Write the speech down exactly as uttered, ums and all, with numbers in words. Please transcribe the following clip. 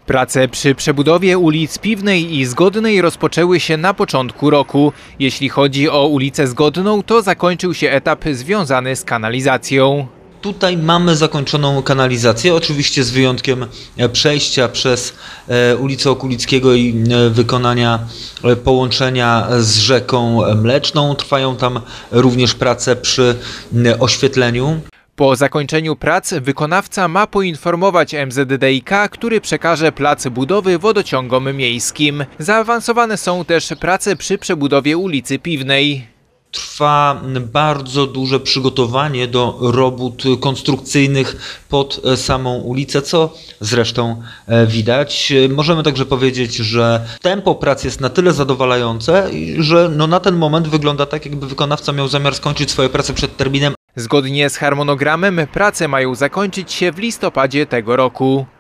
Prace przy przebudowie ulic Piwnej i Zgodnej rozpoczęły się na początku roku. Jeśli chodzi o ulicę Zgodną, to zakończył się etap związany z kanalizacją. Tutaj mamy zakończoną kanalizację, oczywiście z wyjątkiem przejścia przez ulicę Okulickiego i wykonania połączenia z rzeką Mleczną. Trwają tam również prace przy oświetleniu. Po zakończeniu prac wykonawca ma poinformować M Z D I K, który przekaże plac budowy wodociągom miejskim. Zaawansowane są też prace przy przebudowie ulicy Piwnej. Trwa bardzo duże przygotowanie do robót konstrukcyjnych pod samą ulicę, co zresztą widać. Możemy także powiedzieć, że tempo prac jest na tyle zadowalające, że no na ten moment wygląda tak, jakby wykonawca miał zamiar skończyć swoje prace przed terminem. Zgodnie z harmonogramem prace mają zakończyć się w listopadzie tego roku.